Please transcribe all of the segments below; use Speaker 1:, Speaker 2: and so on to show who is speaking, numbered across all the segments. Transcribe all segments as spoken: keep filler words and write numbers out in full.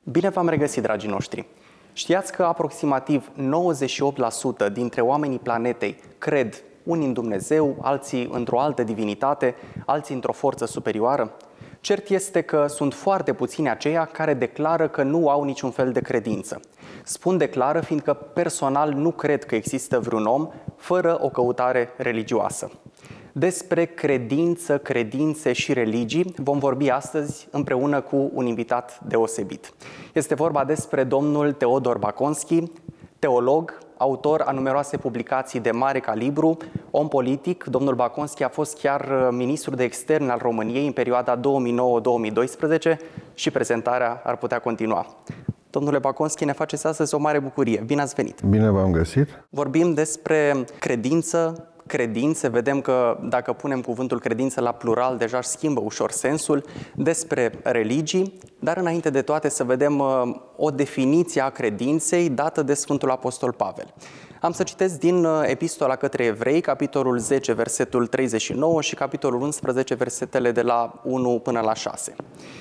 Speaker 1: Bine v-am regăsit, dragii noștri! Știați că aproximativ nouăzeci și opt la sută dintre oamenii planetei cred unii în Dumnezeu, alții într-o altă divinitate, alții într-o forță superioară? Cert este că sunt foarte puțini aceia care declară că nu au niciun fel de credință. Spun declară fiindcă personal nu cred că există vreun om fără o căutare religioasă. Despre credință, credințe și religii vom vorbi astăzi împreună cu un invitat deosebit. Este vorba despre domnul Teodor Baconski, teolog, autor a numeroase publicații de mare calibru, om politic. Domnul Baconski a fost chiar ministru de externe al României în perioada două mii nouă două mii doisprezece și prezentarea ar putea continua. Domnule Baconski, ne faceți astăzi o mare bucurie. Bine ați venit!
Speaker 2: Bine v-am găsit!
Speaker 1: Vorbim despre credință, credințe. Vedem că dacă punem cuvântul credință la plural, deja își schimbă ușor sensul. Despre religii, dar înainte de toate să vedem o definiție a credinței dată de Sfântul Apostol Pavel. Am să citesc din Epistola către Evrei, capitolul zece, versetul treizeci și nouă și capitolul unsprezece, versetele de la unu până la șase.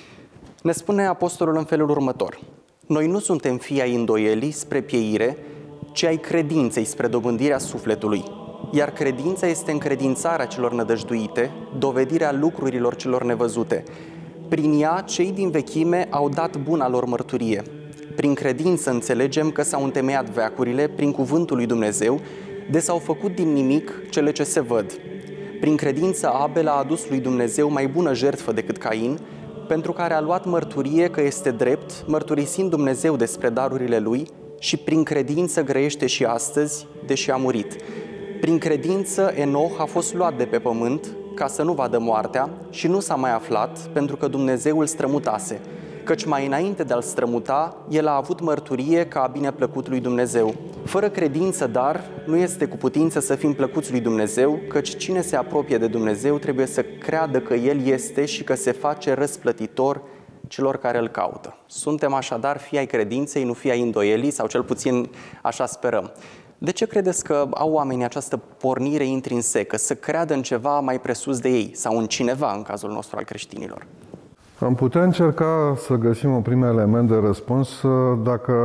Speaker 1: Ne spune apostolul în felul următor: noi nu suntem fii ai îndoielii spre pieire, ci ai credinței spre dobândirea sufletului. Iar credința este încredințarea celor nădăjduite, dovedirea lucrurilor celor nevăzute. Prin ea, cei din vechime au dat buna lor mărturie. Prin credință înțelegem că s-au întemeiat veacurile prin cuvântul lui Dumnezeu, de s-au făcut din nimic cele ce se văd. Prin credință Abel a adus lui Dumnezeu mai bună jertfă decât Cain, pentru care a luat mărturie că este drept, mărturisind Dumnezeu despre darurile lui, și prin credință grăiește și astăzi, deși a murit. Prin credință Enoch a fost luat de pe pământ ca să nu vadă moartea și nu s-a mai aflat, pentru că Dumnezeu îl strămutase, căci mai înainte de a-l strămuta, el a avut mărturie că a bine plăcut lui Dumnezeu. Fără credință, dar, nu este cu putință să fim plăcuți lui Dumnezeu, căci cine se apropie de Dumnezeu trebuie să creadă că El este și că se face răsplătitor celor care îl caută. Suntem așadar fii ai credinței, nu fii ai îndoielii, sau cel puțin așa sperăm. De ce credeți că au oamenii această pornire intrinsecă, să creadă în ceva mai presus de ei, sau în cineva, în cazul nostru al creștinilor?
Speaker 2: Am putea încerca să găsim un prim element de răspuns dacă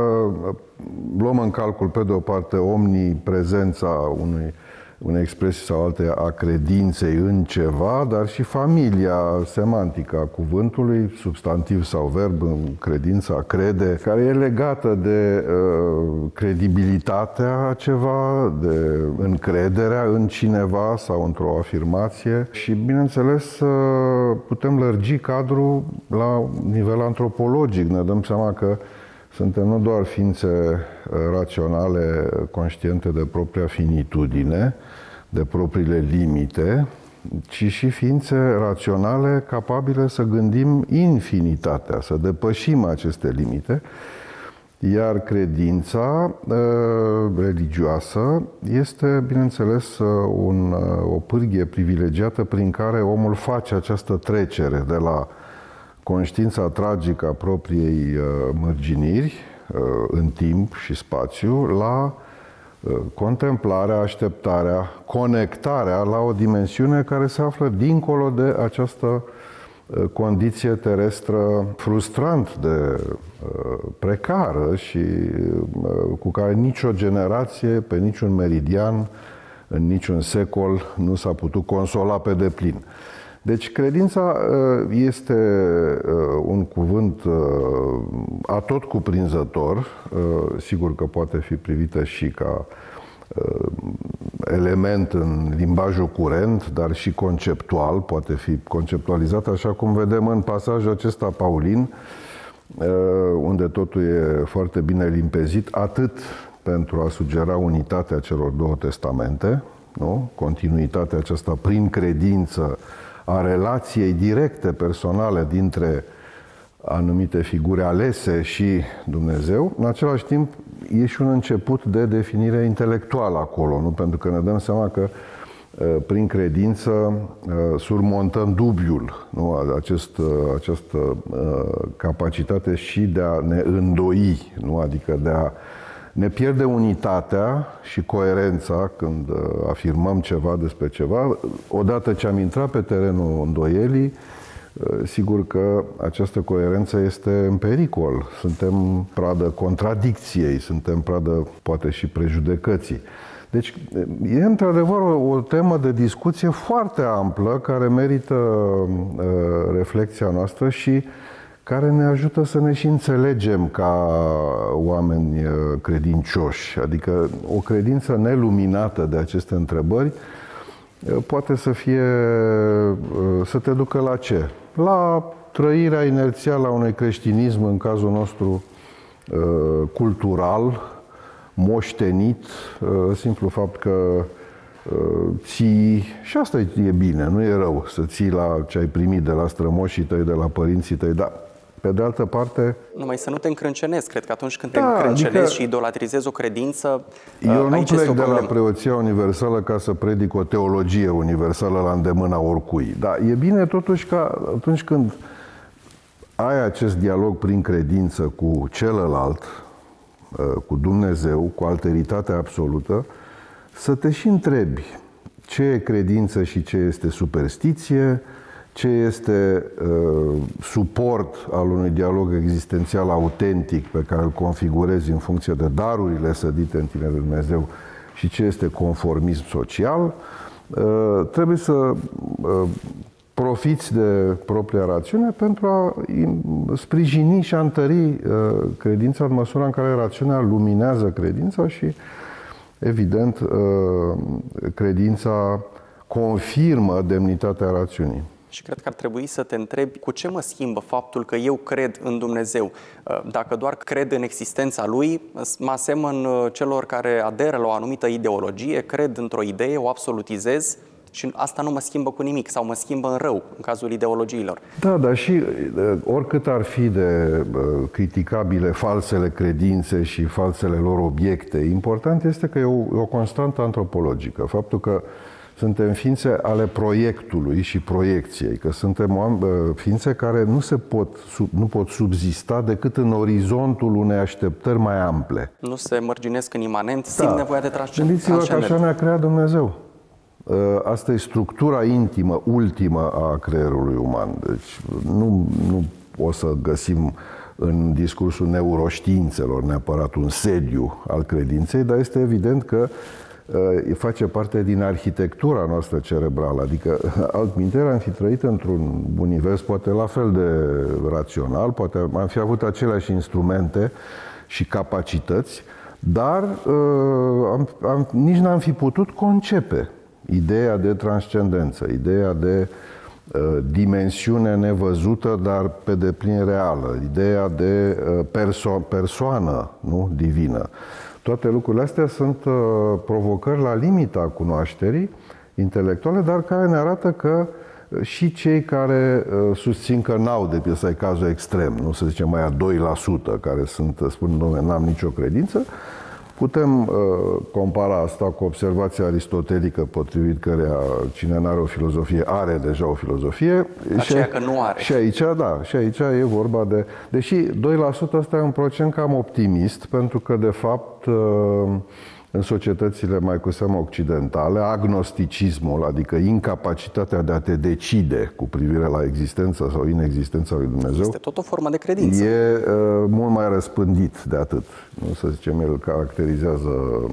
Speaker 2: luăm în calcul, pe de o parte, omniprezența unui, unei expresii sau alte a credinței în ceva, dar și familia semantică a cuvântului, substantiv sau verb, în credința, crede, care e legată de uh, credibilitatea a ceva, de încrederea în cineva sau într-o afirmație și, bineînțeles, uh, putem lărgi cadrul la nivel antropologic. Ne dăm seama că suntem nu doar ființe raționale, conștiente de propria finitudine, de propriile limite, ci și ființe raționale capabile să gândim infinitatea, să depășim aceste limite. Iar credința religioasă este, bineînțeles, un, o pârghie privilegiată prin care omul face această trecere de la conștiința tragică a propriei mărginiri în timp și spațiu la contemplarea, așteptarea, conectarea la o dimensiune care se află dincolo de această condiție terestră frustrant de precară și cu care nicio generație, pe niciun meridian, în niciun secol nu s-a putut consola pe deplin. Deci credința este un cuvânt atot cuprinzător, sigur că poate fi privită și ca element în limbajul curent, dar și conceptual, poate fi conceptualizat așa cum vedem în pasajul acesta paulin, unde totul e foarte bine limpezit, atât pentru a sugera unitatea celor două testamente, nu? Continuitatea aceasta prin credință a relației directe, personale, dintre anumite figuri alese și Dumnezeu. În același timp, e și un început de definire intelectuală acolo, nu? Pentru că ne dăm seama că prin credință surmontăm dubiul, nu? Acest, această capacitate și de a ne îndoi, nu? Adică de a ne pierde unitatea și coerența când afirmăm ceva despre ceva. Odată ce am intrat pe terenul îndoielii, sigur că această coerență este în pericol. Suntem pradă contradicției, suntem pradă poate și prejudecății. Deci e într-adevăr o temă de discuție foarte amplă care merită uh, reflexia noastră și care ne ajută să ne și înțelegem ca oameni credincioși. Adică o credință neluminată de aceste întrebări poate să fie, să te ducă la ce? La trăirea inerțială a unui creștinism, în cazul nostru cultural, moștenit, simplu fapt că ții, și asta e bine, nu e rău să ții la ce ai primit de la strămoșii tăi, de la părinții tăi, dar pe de altă parte...
Speaker 1: Numai să nu te încrâncenezi. Cred că atunci când
Speaker 2: da,
Speaker 1: te încrâncenezi
Speaker 2: adică
Speaker 1: și idolatrizezi o credință,
Speaker 2: eu nu plec de
Speaker 1: problemă.
Speaker 2: la preoția universală ca să predic o teologie universală la îndemâna oricui. Dar e bine totuși ca atunci când ai acest dialog prin credință cu celălalt, cu Dumnezeu, cu alteritatea absolută, să te și întrebi ce e credință și ce este superstiție, ce este uh, suport al unui dialog existențial autentic pe care îl configurezi în funcție de darurile sădite în tine de Dumnezeu și ce este conformism social. Uh, trebuie să uh, profiți de propria rațiune pentru a sprijini și a întări uh, credința în măsura în care rațiunea luminează credința și, evident, uh, credința confirmă demnitatea rațiunii.
Speaker 1: Și cred că ar trebui să te întrebi cu ce mă schimbă faptul că eu cred în Dumnezeu. Dacă doar cred în existența Lui, mă asemăn celor care aderă la o anumită ideologie, cred într-o idee, o absolutizez și asta nu mă schimbă cu nimic sau mă schimbă în rău, în cazul ideologiilor.
Speaker 2: Da, dar și oricât ar fi de criticabile falsele credințe și falsele lor obiecte, important este că e o, o constantă antropologică. Faptul că suntem ființe ale proiectului și proiecției, că suntem ființe care nu, se pot, nu pot subzista decât în orizontul unei așteptări mai ample.
Speaker 1: Nu se mărginesc în imanent, simt
Speaker 2: da. nevoia
Speaker 1: de transcendent.
Speaker 2: Gândiți-vă că așa ne-a creat Dumnezeu. Asta e structura intimă, ultimă a creierului uman. Deci nu, nu o să găsim în discursul neuroștiințelor neapărat un sediu al credinței, dar este evident că face parte din arhitectura noastră cerebrală, adică altminteri am fi trăit într-un univers poate la fel de rațional, poate am fi avut aceleași instrumente și capacități, dar am, am, nici n-am fi putut concepe ideea de transcendență, ideea de uh, dimensiune nevăzută, dar pe deplin reală, ideea de uh, perso- persoană, nu, divină. Toate lucrurile astea sunt uh, provocări la limita cunoașterii intelectuale, dar care ne arată că uh, și cei care uh, susțin că n-au, de piesă, e cazul extrem, nu să zicem mai a doi la sută, care sunt, spun, dom'le, n-am nicio credință, putem uh, compara asta cu observația aristotelică potrivit căreia cine n-are o filozofie are deja o filozofie.
Speaker 1: Aceea că nu are.
Speaker 2: Și aici, da, și aici e vorba de... Deși doi la sută ăsta e un procent cam optimist, pentru că, de fapt, uh, în societățile mai cu seamă occidentale, agnosticismul, adică incapacitatea de a te decide cu privire la existența sau inexistența lui Dumnezeu,
Speaker 1: este tot o formă de credință.
Speaker 2: E uh, mult mai răspândit de atât. Nu să zicem, el caracterizează uh,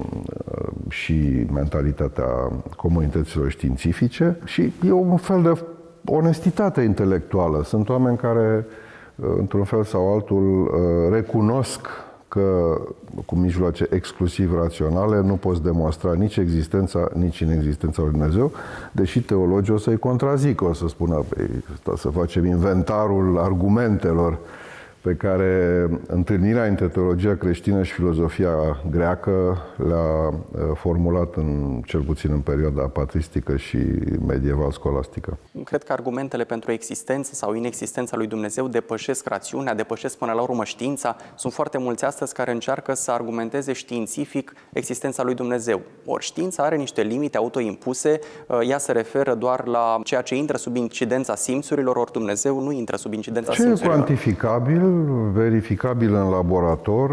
Speaker 2: și mentalitatea comunităților științifice și e un fel de onestitate intelectuală. Sunt oameni care, uh, într-un fel sau altul, uh, recunosc că cu mijloace exclusiv raționale nu poți demonstra nici existența, nici inexistența lui Dumnezeu, deși teologii o să-i contrazică, o să spună, să facem inventarul argumentelor pe care întâlnirea între teologia creștină și filozofia greacă le-a formulat, în, cel puțin în perioada patristică și medieval-scolastică.
Speaker 1: Cred că argumentele pentru existență sau inexistența lui Dumnezeu depășesc rațiunea, depășesc până la urmă știința. Sunt foarte mulți astăzi care încearcă să argumenteze științific existența lui Dumnezeu. Ori știința are niște limite autoimpuse, ea se referă doar la ceea ce intră sub incidența simțurilor, ori Dumnezeu nu intră sub incidența
Speaker 2: ce
Speaker 1: simțurilor.
Speaker 2: Ce e cuantificabil, verificabil în laborator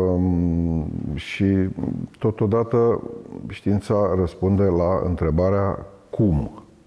Speaker 2: și totodată știința răspunde la întrebarea cum.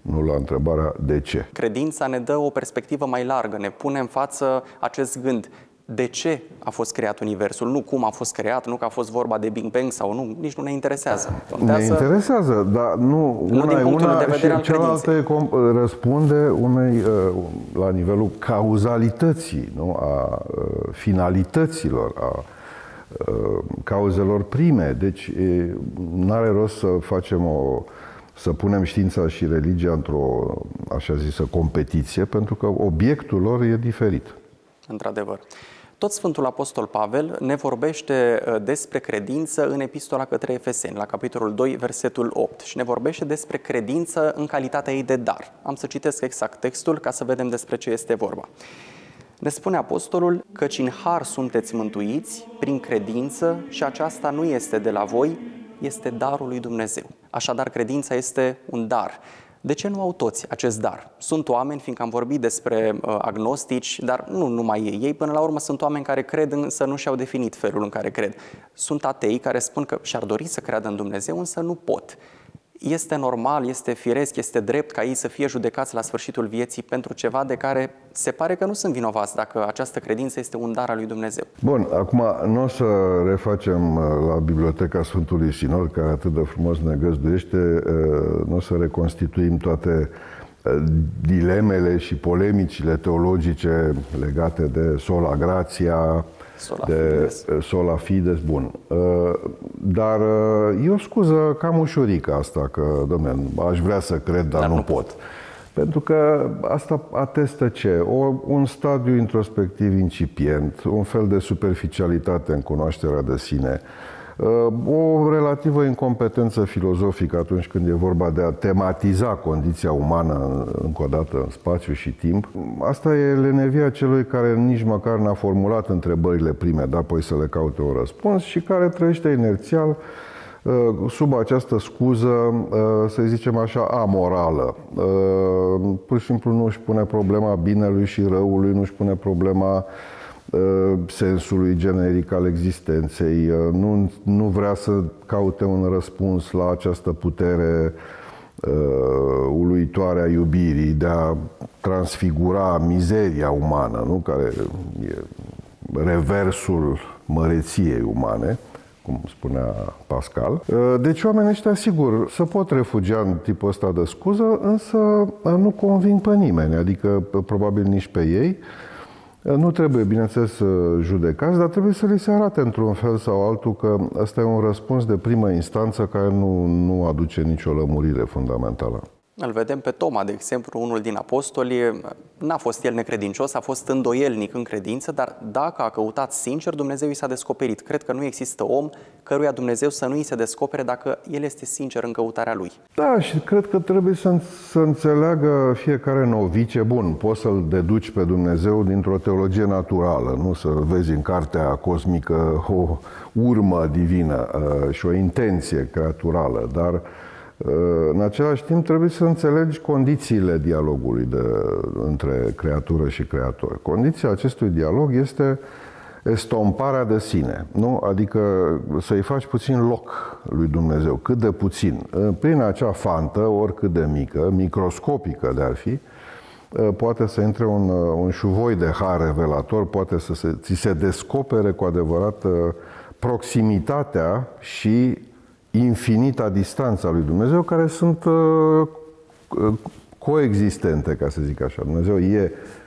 Speaker 2: nu la întrebarea de ce.
Speaker 1: Credința ne dă o perspectivă mai largă, ne pune în față acest gând. De ce a fost creat Universul? Nu cum a fost creat, nu că a fost vorba de Big Bang sau nu, nici nu ne interesează.
Speaker 2: Contează... Ne interesează, dar nu,
Speaker 1: nu
Speaker 2: una e una
Speaker 1: de vedere
Speaker 2: și cealaltă răspunde unei, la nivelul cauzalității, nu? A finalităților, a cauzelor prime. Deci n-are rost să facem o să punem știința și religia într-o, așa zisă, competiție, pentru că obiectul lor e diferit.
Speaker 1: Într-adevăr. Tot Sfântul Apostol Pavel ne vorbește despre credință în Epistola către Efeseni, la capitolul doi, versetul opt, și ne vorbește despre credință în calitatea ei de dar. Am să citesc exact textul ca să vedem despre ce este vorba. Ne spune apostolul: căci în har sunteți mântuiți prin credință și aceasta nu este de la voi, este darul lui Dumnezeu. Așadar, credința este un dar. De ce nu au toți acest dar? Sunt oameni, fiindcă am vorbit despre uh, agnostici, dar nu numai ei. Ei, până la urmă, sunt oameni care cred, însă nu și-au definit felul în care cred. Sunt atei care spun că și-ar dori să creadă în Dumnezeu, însă nu pot. Este normal, este firesc, este drept ca ei să fie judecați la sfârșitul vieții pentru ceva de care se pare că nu sunt vinovați, dacă această credință este un dar al lui Dumnezeu.
Speaker 2: Bun, acum nu o să refacem la Biblioteca Sfântului Sinod, care atât de frumos ne găzduiește, nu o să reconstituim toate dilemele și polemicile teologice legate de sola gratia,
Speaker 1: Sola
Speaker 2: de
Speaker 1: fides.
Speaker 2: sola fides, bun. Dar e o scuză cam ușurică asta, că, dom'le, aș vrea să cred, dar, dar nu, nu pot. pot. Pentru că asta atestă ce? O, un stadiu introspectiv incipient, un fel de superficialitate în cunoașterea de sine, o relativă incompetență filozofică atunci când e vorba de a tematiza condiția umană, încă o dată, în spațiu și timp. Asta e lenevia celui care nici măcar n-a formulat întrebările prime, dar apoi să le caute un răspuns, și care trăiește inerțial sub această scuză, să zicem așa, amorală. Pur și simplu nu își pune problema binelui și răului, nu își pune problema sensului generic al existenței, nu, nu vrea să caute un răspuns la această putere uh, uluitoare a iubirii de a transfigura mizeria umană, nu? Care e reversul măreției umane, cum spunea Pascal. Deci oamenii ăștia, sigur, se pot refugia în tipul ăsta de scuză, însă nu conving pe nimeni, adică probabil nici pe ei. Nu trebuie, bineînțeles, să judecați, dar trebuie să li se arate într-un fel sau altul că ăsta e un răspuns de primă instanță care nu, nu aduce nicio lămurire fundamentală.
Speaker 1: Îl vedem pe Toma, de exemplu, unul din apostoli. N-a fost el necredincios, a fost îndoielnic în credință, dar dacă a căutat sincer, Dumnezeu i s-a descoperit. Cred că nu există om căruia Dumnezeu să nu i se descopere dacă el este sincer în căutarea lui.
Speaker 2: Da, și cred că trebuie să, să înțeleagă fiecare novice. Bun, poți să-L deduci pe Dumnezeu dintr-o teologie naturală, nu să vezi în cartea cosmică o urmă divină și o intenție creaturală, dar în același timp trebuie să înțelegi condițiile dialogului de, între creatură și creator. Condiția acestui dialog este estomparea de sine, nu? Adică să-i faci puțin loc lui Dumnezeu, cât de puțin. Prin acea fantă, oricât de mică, microscopică de-ar fi, poate să intre un, un șuvoi de har revelator, poate să se, ți se descopere cu adevărat proximitatea și infinita distanța lui Dumnezeu, care sunt uh, coexistente, ca să zic așa. Dumnezeu e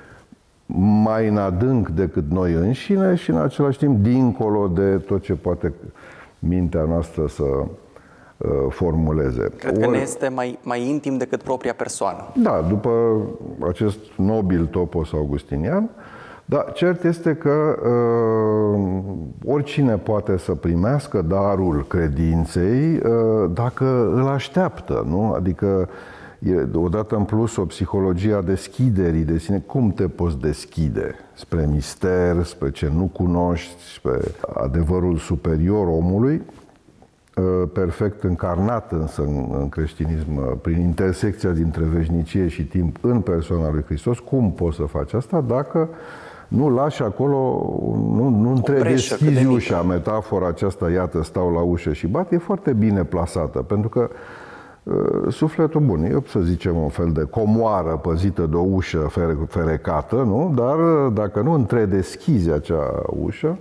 Speaker 2: mai în adânc decât noi înșine și în același timp dincolo de tot ce poate mintea noastră să uh, formuleze.
Speaker 1: Cred că ne este mai, mai intim decât propria persoană.
Speaker 2: Da, după acest nobil topos augustinian. Dar cert este că uh, oricine poate să primească darul credinței uh, dacă îl așteaptă, nu? Adică e odată în plus o psihologie a deschiderii de sine. Cum te poți deschide spre mister, spre ce nu cunoști, spre adevărul superior omului, uh, perfect încarnat însă în, în creștinism prin intersecția dintre veșnicie și timp în persoana lui Hristos? Cum poți să faci asta dacă nu lași acolo, nu, nu între deschizi ușa, metafora aceasta, iată, stau la ușă și bat, e foarte bine plasată, pentru că sufletul bun, e, să zicem, un fel de comoară păzită de o ușă ferecată, nu? Dar dacă nu întredeschizi acea ușă,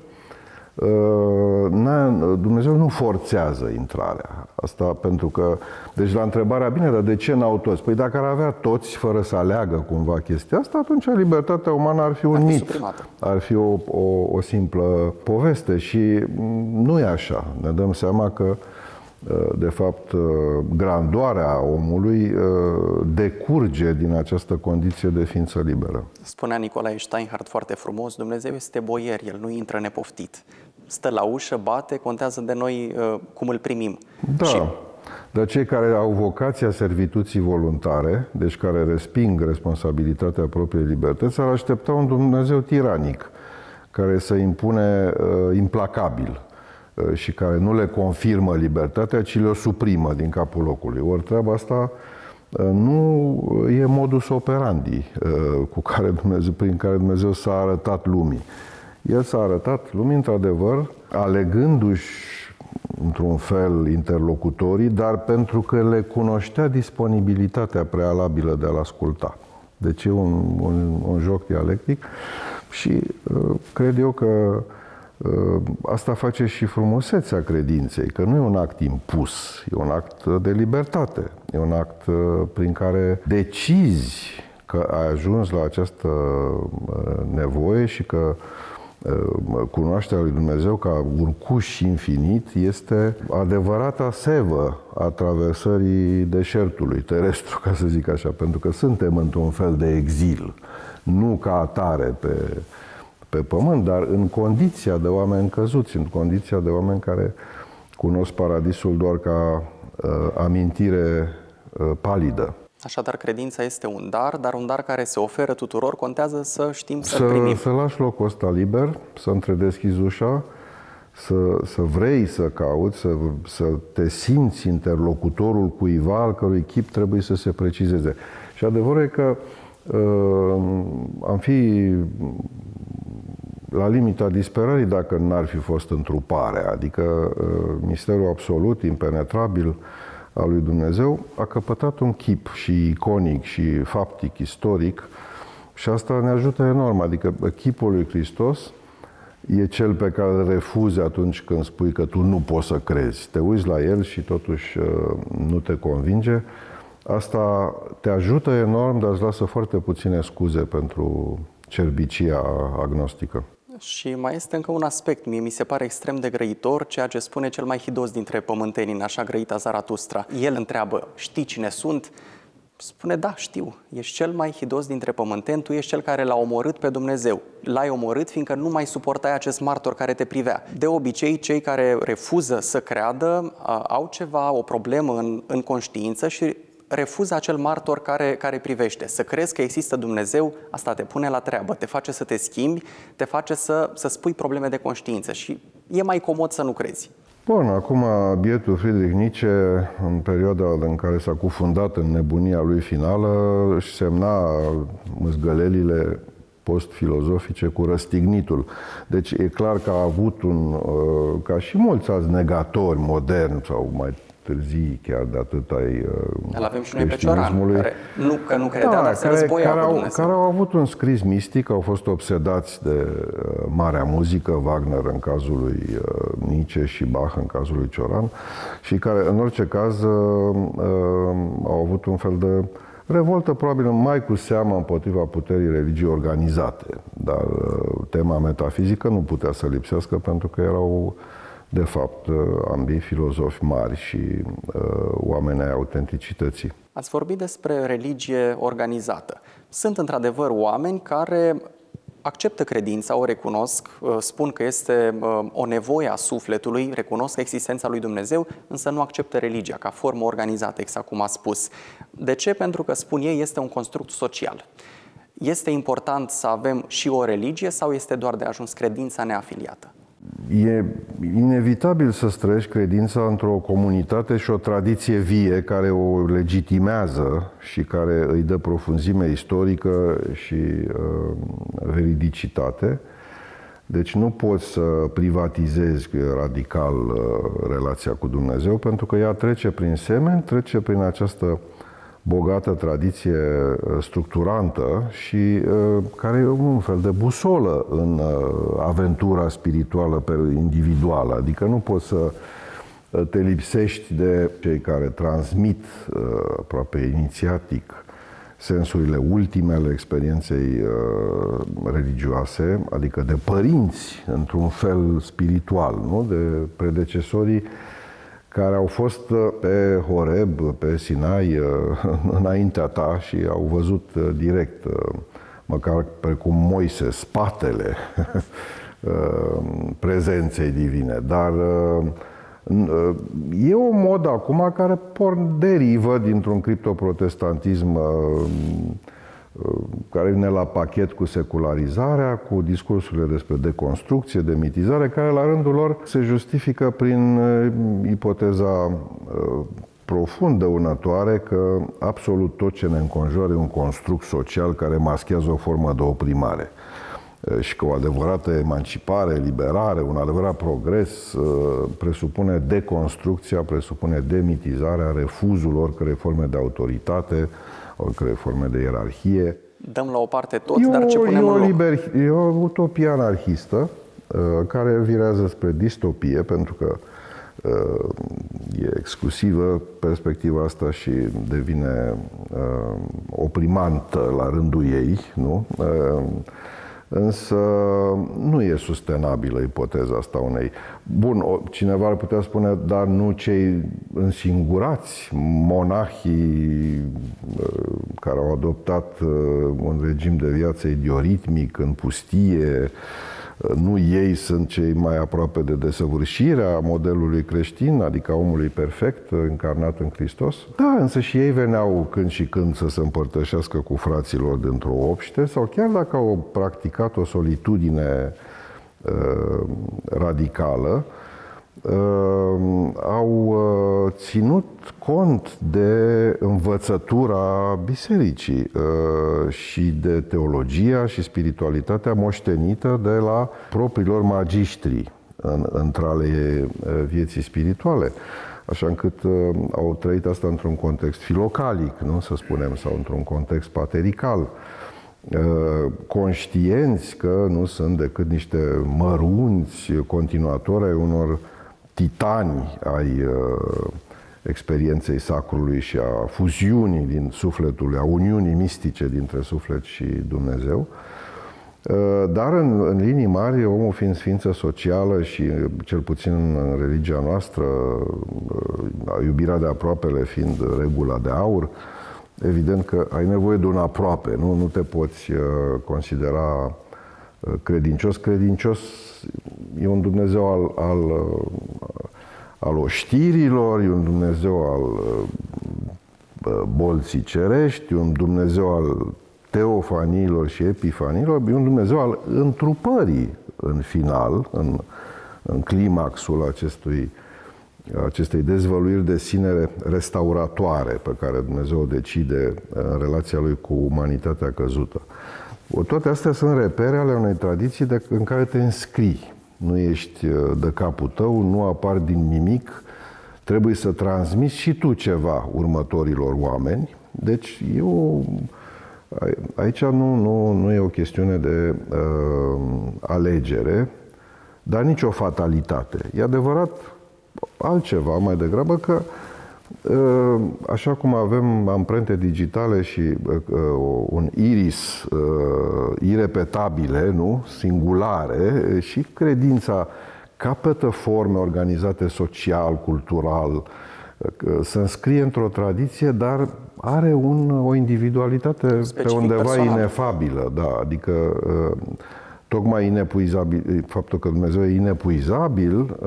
Speaker 2: Dumnezeu nu forțează intrarea. Asta pentru că, deci la întrebarea, bine, dar de ce n-au toți? Păi dacă ar avea toți fără să aleagă cumva chestia asta, atunci libertatea umană ar fi un
Speaker 1: ar fi
Speaker 2: mit.
Speaker 1: suprimată. Ar
Speaker 2: fi o, o, o simplă poveste și nu e așa. Ne dăm seama că de fapt, grandoarea omului decurge din această condiție de ființă liberă.
Speaker 1: Spunea Nicolae Steinhardt foarte frumos, Dumnezeu este boier, El nu intră nepoftit. Stă la ușă, bate, contează de noi cum îl primim.
Speaker 2: Da,
Speaker 1: și...
Speaker 2: dar cei care au vocația servituții voluntare, deci care resping responsabilitatea propriei libertăți, ar aștepta un Dumnezeu tiranic, care să impune uh, implacabil și care nu le confirmă libertatea, ci le-o suprimă din capul locului. Ori treaba asta nu e modus operandi cu care Dumnezeu, prin care Dumnezeu s-a arătat lumii. El s-a arătat lumii, într-adevăr, alegându-și într-un fel interlocutorii, dar pentru că le cunoștea disponibilitatea prealabilă de a-l asculta. Deci e un, un, un joc dialectic și cred eu că asta face și frumusețea credinței, că nu e un act impus, e un act de libertate, e un act prin care decizi că ai ajuns la această nevoie și că cunoașterea lui Dumnezeu ca urcuș infinit este adevărata sevă a traversării deșertului terestru, ca să zic așa, pentru că suntem într-un fel de exil, nu ca atare pe pe pământ, dar în condiția de oameni căzuți, în condiția de oameni care cunosc paradisul doar ca uh, amintire uh, palidă.
Speaker 1: Așadar, credința este un dar, dar un dar care se oferă tuturor, contează să știm să-l
Speaker 2: să,
Speaker 1: primim.
Speaker 2: Să lași locul ăsta liber, să întredeschizi ușa, să, să vrei să cauți, să, să te simți interlocutorul cuiva al cărui chip trebuie să se precizeze. Și adevărul e că uh, am fi la limita disperării dacă n-ar fi fost întruparea, adică uh, misterul absolut, impenetrabil al lui Dumnezeu a căpătat un chip și iconic și faptic, istoric și asta ne ajută enorm, adică chipul lui Hristos e cel pe care îl refuzi atunci când spui că tu nu poți să crezi. Te uiți la el și totuși uh, nu te convinge. Asta te ajută enorm, dar îți lasă foarte puține scuze pentru cerbicia agnostică.
Speaker 1: Și mai este încă un aspect, mie mi se pare extrem de grăitor ceea ce spune cel mai hidos dintre pământeni în Așa grăita Zaratustra. El întreabă, știi cine sunt? Spune, da, știu, ești cel mai hidos dintre pământeni, tu ești cel care l-a omorât pe Dumnezeu. L-ai omorât fiindcă nu mai suportai acest martor care te privea. De obicei, cei care refuză să creadă au ceva, o problemă în, în conștiință și refuză acel martor care, care privește. Să crezi că există Dumnezeu, asta te pune la treabă, te face să te schimbi, te face să, să spui probleme de conștiință și e mai comod să nu crezi.
Speaker 2: Bun, acum bietul Friedrich Nietzsche, în perioada în care s-a cufundat în nebunia lui finală, își semna măzgălelile post-filozofice cu răstignitul. Deci e clar că a avut un, ca și mulți alți negatori moderni sau mai târzii chiar de atât ai
Speaker 1: Îl avem și noi pe Cioran, care nu, că nu credea, da, dar se războia
Speaker 2: care,
Speaker 1: cu
Speaker 2: au, care au avut un scris mistic, au fost obsedați de uh, marea muzică, Wagner în cazul lui uh, Nietzsche și Bach în cazul lui Cioran, și care în orice caz uh, uh, au avut un fel de revoltă, probabil mai cu seamă împotriva puterii religii organizate. Dar uh, tema metafizică nu putea să lipsească pentru că erau de fapt, ambii filozofi mari și uh, oameni ai autenticității.
Speaker 1: Ați vorbit despre religie organizată. Sunt într-adevăr oameni care acceptă credința, o recunosc, spun că este o nevoie a sufletului, recunosc existența lui Dumnezeu, însă nu acceptă religia ca formă organizată, exact cum a spus. De ce? Pentru că, spun ei, este un construct social. Este important să avem și o religie sau este doar de ajuns credința neafiliată?
Speaker 2: E inevitabil să străiești credința într-o comunitate și o tradiție vie care o legitimează și care îi dă profunzime istorică și uh, veridicitate. Deci nu poți să privatizezi radical relația cu Dumnezeu, pentru că ea trece prin semen, trece prin această bogată tradiție structurantă și care e un fel de busolă în aventura spirituală individuală. Adică nu poți să te lipsești de cei care transmit aproape inițiatic sensurile ultime ale experienței religioase, adică de părinți, într-un fel spiritual, nu? De predecesorii care au fost pe Horeb, pe Sinai, înaintea ta și au văzut direct, măcar precum Moise, spatele prezenței divine. Dar e o modă acum care porn derivă dintr-un criptoprotestantism care vine la pachet cu secularizarea, cu discursurile despre deconstrucție, demitizare, care la rândul lor se justifică prin ipoteza profund dăunătoare că absolut tot ce ne înconjoară e un construct social care maschează o formă de oprimare. Și că o adevărată emancipare, liberare, un adevărat progres presupune deconstrucția, presupune demitizarea, refuzul oricărei forme de autoritate, oricărei forme de ierarhie.
Speaker 1: Dăm la o parte tot,
Speaker 2: e
Speaker 1: dar ce punem
Speaker 2: e o,
Speaker 1: în loc?
Speaker 2: liber, e o utopie anarhistă care virează spre distopie, pentru că e exclusivă perspectiva asta și devine oprimantă la rândul ei, nu? Însă nu e sustenabilă ipoteza asta unei... Bun, cineva ar putea spune, dar nu cei însingurați, monahii care au adoptat un regim de viață idioritmic în pustie, nu ei sunt cei mai aproape de desăvârșirea modelului creștin, adică a omului perfect, încarnat în Hristos? Da, însă și ei veneau când și când să se împărtășească cu fraților dintr-o obște, sau chiar dacă au practicat o solitudine uh, radicală, uh, au uh, ținut cont de învățătura bisericii uh, și de teologia și spiritualitatea moștenită de la propriilor magiștri în, între ale vieții spirituale. Așa încât uh, au trăit asta într-un context filocalic, nu să spunem, sau într-un context paterical, uh, conștienți că nu sunt decât niște mărunți continuatori ai unor titani ai uh, experienței sacrului și a fuziunii din sufletul, a uniunii mistice dintre suflet și Dumnezeu. Dar în, în linii mari, omul fiind ființă socială și cel puțin în religia noastră, iubirea de aproapele fiind regula de aur, evident că ai nevoie de un aproape, nu, nu te poți considera credincios. Credincios e un Dumnezeu al, al, al oștirilor, e un Dumnezeu al bolții cerești, e un Dumnezeu al teofaniilor și epifaniilor, e un Dumnezeu al întrupării în final, în, în climaxul acestui, acestei dezvăluiri de sine restauratoare pe care Dumnezeu decide în relația Lui cu umanitatea căzută. Toate astea sunt repere ale unei tradiții de, în care te înscrii. Nu ești de capul tău, nu apar din nimic, trebuie să transmiți și tu ceva următorilor oameni. Deci e o... Aici nu, nu, nu e o chestiune de uh, alegere, dar nici o fatalitate. E adevărat altceva mai degrabă că uh, așa cum avem amprente digitale și uh, un iris uh, irepetabile, nu? Singulare, și credința capătă forme organizate social, cultural, uh, se înscrie într-o tradiție, dar are un, o individualitate specific pe undeva personal, inefabilă, da, adică tocmai inepuizabil, faptul că Dumnezeu e inepuizabil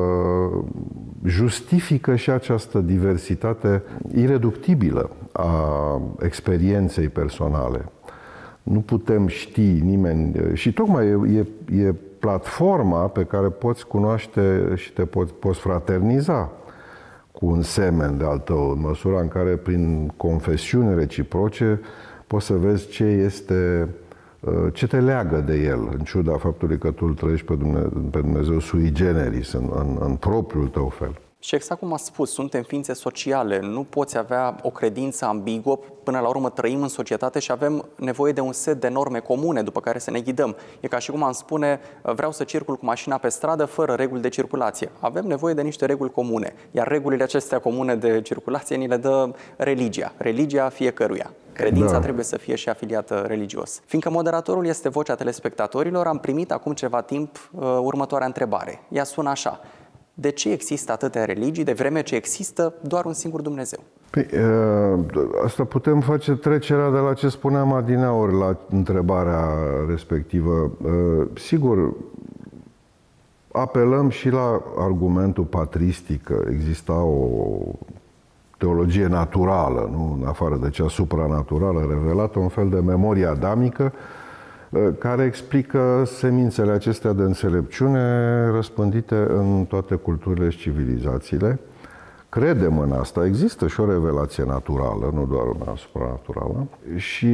Speaker 2: justifică și această diversitate ireductibilă a experienței personale. Nu putem ști nimeni și tocmai e, e, e platforma pe care poți cunoaște și te poți, poți fraterniza cu un semen de al tău, în măsura în care, prin confesiuni reciproce, poți să vezi ce este Ce te leagă de el, în ciuda faptului că tu îl trăiești pe Dumnezeu, pe Dumnezeu sui generis, în, în, în propriul tău fel?
Speaker 1: Și exact cum a spus, suntem ființe sociale, nu poți avea o credință ambiguă, până la urmă trăim în societate și avem nevoie de un set de norme comune după care să ne ghidăm. E ca și cum am spune, vreau să circul cu mașina pe stradă fără reguli de circulație. Avem nevoie de niște reguli comune, iar regulile acestea comune de circulație ni le dă religia, religia fiecăruia. Credința da. trebuie să fie și afiliată religios. Fiindcă moderatorul este vocea telespectatorilor, am primit acum ceva timp uh, următoarea întrebare. Ea sună așa: de ce există atâtea religii, de vreme ce există doar un singur Dumnezeu?
Speaker 2: Păi, asta putem face trecerea de la ce spuneam adineauri la întrebarea respectivă. Sigur, apelăm și la argumentul patristic, că exista o teologie naturală, nu în afară de cea supranaturală revelată, un fel de memorie adamică, care explică semințele acestea de înțelepciune răspândite în toate culturile și civilizațiile. Credem în asta. Există și o revelație naturală, nu doar una supranaturală. Și,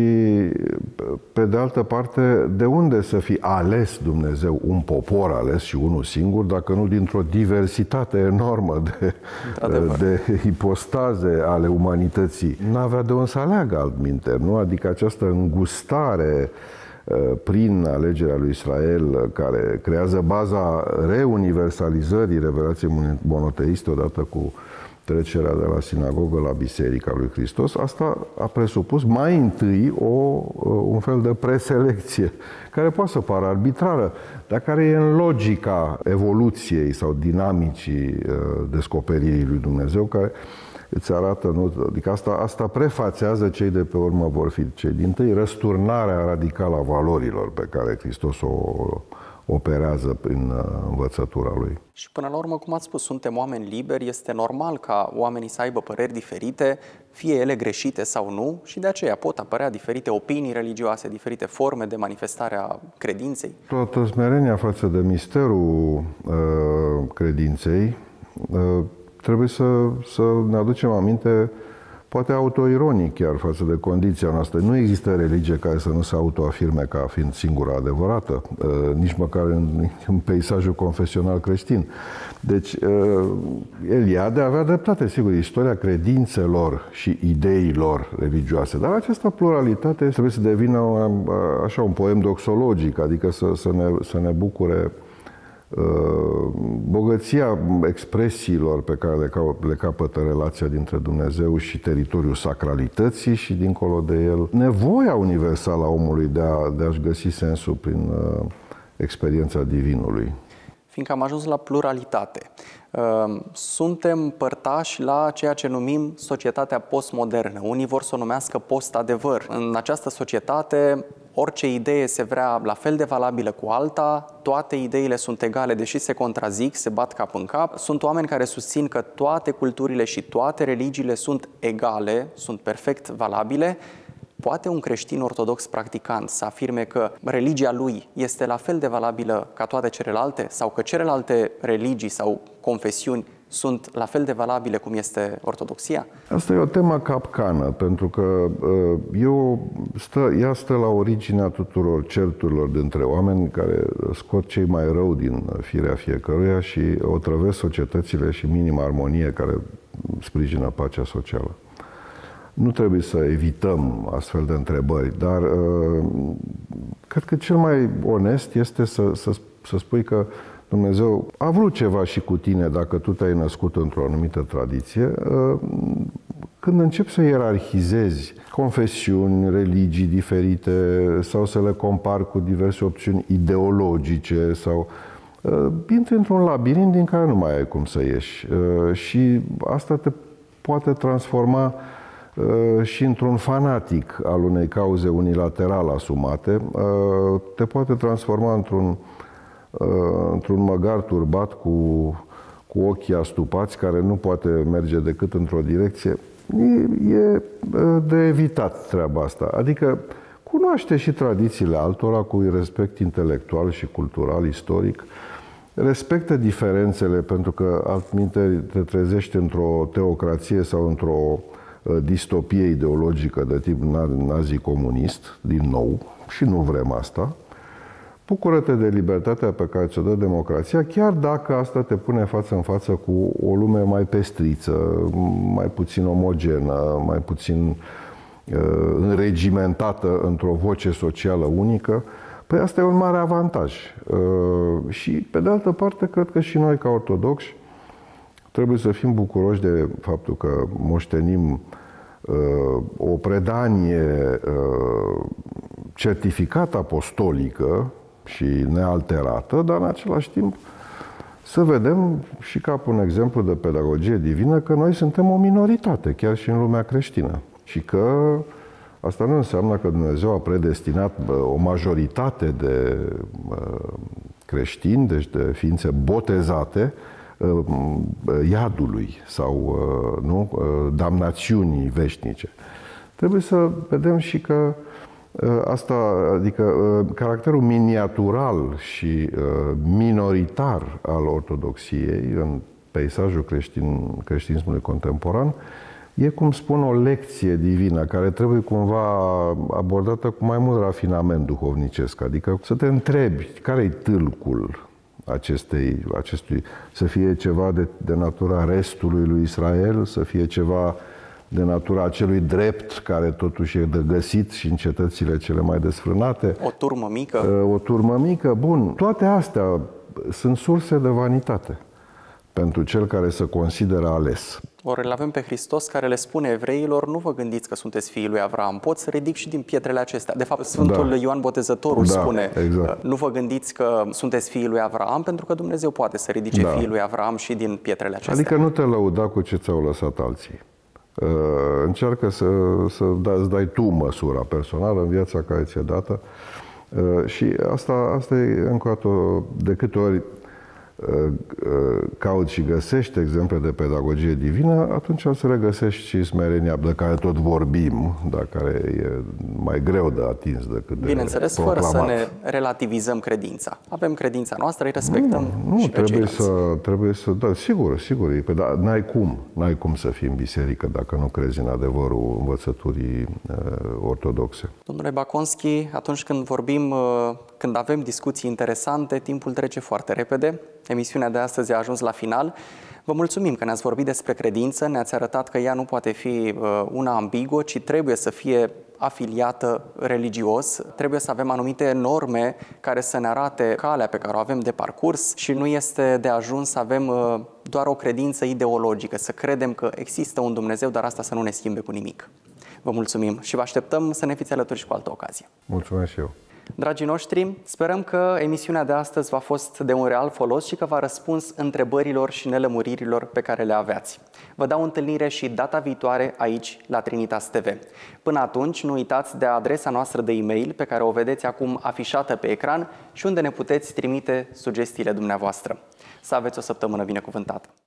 Speaker 2: pe de altă parte, de unde să fi ales Dumnezeu un popor ales și unul singur, dacă nu dintr-o diversitate enormă de, de ipostaze ale umanității? N-avea de unde să aleagă altminteri, nu? Adică această îngustare prin alegerea lui Israel, care creează baza reuniversalizării revelației monoteiste odată cu trecerea de la sinagogă la Biserica lui Hristos, asta a presupus mai întâi o, un fel de preselecție, care poate să pară arbitrară, dar care e în logica evoluției sau dinamicii descoperirii lui Dumnezeu, care îți arată, nu? Adică asta, asta prefațează cei de pe urmă vor fi cei dintâi, răsturnarea radicală a valorilor pe care Hristos o operează prin învățătura lui.
Speaker 1: Și până la urmă, cum ați spus, suntem oameni liberi, este normal ca oamenii să aibă păreri diferite, fie ele greșite sau nu, și de aceea pot apărea diferite opinii religioase, diferite forme de manifestare a credinței.
Speaker 2: Toată smerenia față de misterul uh, credinței uh, trebuie să, să ne aducem aminte, poate autoironic chiar, față de condiția noastră. Nu există religie care să nu se autoafirme ca fiind singura adevărată, nici măcar în, în peisajul confesional creștin. Deci, Eliade avea dreptate, sigur, istoria credințelor și ideilor religioase, dar această pluralitate trebuie să devină așa un poem doxologic, adică să, să, ne, să ne bucure bogăția expresiilor pe care le, le capătă relația dintre Dumnezeu și teritoriul sacralității și dincolo de el, nevoia universală a omului de, a, de a-și găsi sensul prin uh, experiența divinului.
Speaker 1: Fiindcă am ajuns la pluralitate, uh, suntem părtași la ceea ce numim societatea postmodernă. Unii vor să o numească post-adevăr. În această societate, orice idee se vrea la fel de valabilă cu alta, toate ideile sunt egale, deși se contrazic, se bat cap în cap. Sunt oameni care susțin că toate culturile și toate religiile sunt egale, sunt perfect valabile. Poate un creștin ortodox practicant să afirme că religia lui este la fel de valabilă ca toate celelalte sau că celelalte religii sau confesiuni sunt la fel de valabile cum este ortodoxia? Asta
Speaker 2: e o temă capcană, pentru că eu stă, ea stă la originea tuturor certurilor dintre oameni care scot cei mai rău din firea fiecăruia și otrăvesc societățile și minima armonie care sprijină pacea socială. Nu trebuie să evităm astfel de întrebări, dar uh, cred că cel mai onest este să, să, să spui că Dumnezeu a vrut ceva și cu tine dacă tu te-ai născut într-o anumită tradiție. Uh, când începi să ierarhizezi confesiuni, religii diferite sau să le compari cu diverse opțiuni ideologice sau uh, intri într-un labirint din care nu mai ai cum să ieși. Uh, și asta te poate transforma și într-un fanatic al unei cauze unilateral asumate, te poate transforma într-un, într-un măgar turbat cu, cu ochii astupați, care nu poate merge decât într-o direcție. E, e de evitat treaba asta. Adică cunoaște și tradițiile altora cu respect intelectual și cultural, istoric, respectă diferențele, pentru că altminteri te trezești într-o teocrație sau într-o distopie ideologică de tip nazi-comunist, din nou, și nu vrem asta. Bucură-te de libertatea pe care ți-o dă democrația, chiar dacă asta te pune față în față cu o lume mai pestriță, mai puțin omogenă, mai puțin uh, înregimentată într-o voce socială unică. Păi asta e un mare avantaj. Uh, și, pe de altă parte, cred că și noi, ca ortodoxi, trebuie să fim bucuroși de faptul că moștenim uh, o predanie uh, certificată apostolică și nealterată, dar în același timp să vedem și ca un exemplu de pedagogie divină că noi suntem o minoritate, chiar și în lumea creștină. Și că asta nu înseamnă că Dumnezeu a predestinat o majoritate de creștini, deci de ființe botezate, iadului sau nu, damnațiunii veșnice. Trebuie să vedem și că asta, adică caracterul miniatural și minoritar al ortodoxiei în peisajul creștin, creștinismului contemporan e, cum spun, o lecție divină care trebuie cumva abordată cu mai mult rafinament duhovnicesc. Adică să te întrebi care-i tâlcul acestei, acestui, să fie ceva de, de natura restului lui Israel, să fie ceva de natura acelui drept care totuși e de găsit și în cetățile cele mai desfrânate.
Speaker 1: O turmă mică.
Speaker 2: O turmă mică, bun. Toate astea sunt surse de vanitate pentru cel care se consideră ales.
Speaker 1: Ori îl avem pe Hristos care le spune evreilor: nu vă gândiți că sunteți fiii lui Avraam, pot să ridic și din pietrele acestea. De fapt, Sfântul da. Ioan Botezătorul
Speaker 2: da,
Speaker 1: spune:
Speaker 2: exact.
Speaker 1: nu vă gândiți că sunteți fiii lui Avraam, pentru că Dumnezeu poate să ridice da. fiii lui Avraam și din pietrele acestea.
Speaker 2: Adică nu te lăuda cu ce ți-au lăsat alții. Uh, încearcă să, să îți dai tu măsura personală în viața care ți-e dată. Uh, și asta, asta e încă o dată, de câte ori cauți și găsești exemple de pedagogie divină, atunci o să regăsești și smerenia de care tot vorbim, dar care e mai greu de atins decât de
Speaker 1: Bineînțeles, fără să ne relativizăm credința. Avem credința noastră, îi respectăm.
Speaker 2: Nu, nu
Speaker 1: și
Speaker 2: trebuie, să, trebuie să... Da, sigur, sigur. Dar n-ai cum. N-ai cum să fii în biserică dacă nu crezi în adevărul învățăturii uh, ortodoxe.
Speaker 1: Domnule Baconski, atunci când vorbim, uh, când avem discuții interesante, timpul trece foarte repede. Emisiunea de astăzi a ajuns la final. Vă mulțumim că ne-ați vorbit despre credință, ne-ați arătat că ea nu poate fi una ambiguă, ci trebuie să fie afiliată religios, trebuie să avem anumite norme care să ne arate calea pe care o avem de parcurs și nu este de ajuns să avem doar o credință ideologică, să credem că există un Dumnezeu, dar asta să nu ne schimbe cu nimic. Vă mulțumim și vă așteptăm să ne fiți alături și cu altă ocazie.
Speaker 2: Mulțumesc și eu.
Speaker 1: Dragii noștri, sperăm că emisiunea de astăzi v-a fost de un real folos și că v-a răspuns întrebărilor și nelămuririlor pe care le aveați. Vă dau întâlnire și data viitoare aici, la Trinitas T V. Până atunci, nu uitați de adresa noastră de e-mail, pe care o vedeți acum afișată pe ecran și unde ne puteți trimite sugestiile dumneavoastră. Să aveți o săptămână binecuvântată!